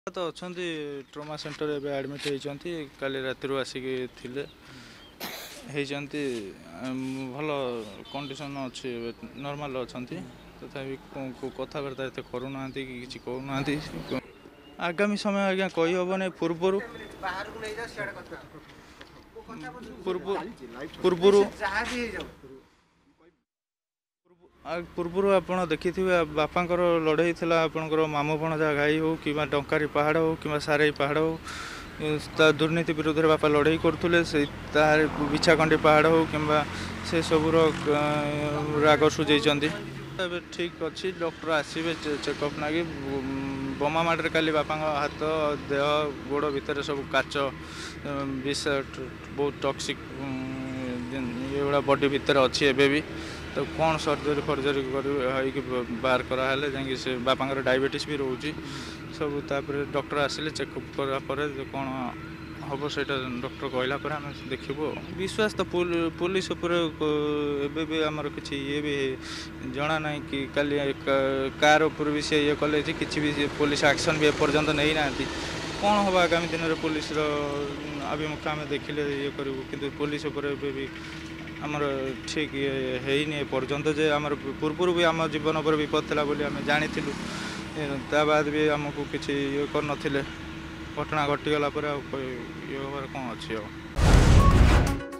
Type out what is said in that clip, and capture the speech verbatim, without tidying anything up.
तो अच्छा trauma centre एवं आडमिट होती काली राति आसिक थे भल कंडीशन अच्छी नॉर्मल अच्छा तथापि कथबार्ता एत करूना कि किसी कहूना आगामी समय आज्ञा कही हेन पूर्वर पूर्वर पूर्वर आप देखि बापांकर लड़ई थी आपंकर मामू भणजा घाई हो कि डंकारी पहाड़ हो कि सारे पहाड़ हो दुर्नीति विरुद्ध में बापा लड़ई करुले से बिछाखंडी पहाड़ हो कि से सबूर राग सुझे ठीक अच्छी डॉक्टर आसवे चेकअप ना कि बोमा माटे काली बापा हाथ देह गोड़ भितर सब काच विष बहुत टॉक्सिक ये बॉडी भितर अच्छी एबे भी तो कौन सर्जरी फर्जरी कर बाहर कराले जाकि से बापा डायबिटीज भी रोचे सब तापर डॉक्टर आसिले चेकअप करापर कौन हम से डॉक्टर कहला पर आम देखू विश्वास तो पुलिस एबे भी आमर किसी ये भी जना ना कि काली कार उपर भी से ये कले कि भी पुलिस एक्शन भी एपर्यंत नहीं ना कौन हम आगामी दिन में पुलिस आभिमुख्य आम देखिले ये करूँ कि पुलिस भी आमर ठीक है नहीं पर्यंत जे आमर पूर्व भी आम जीवन पर विपद था बोली आम जानी ता बाद भी आमको किसी ये कर घटना घटीगला ये कौन अच्छी।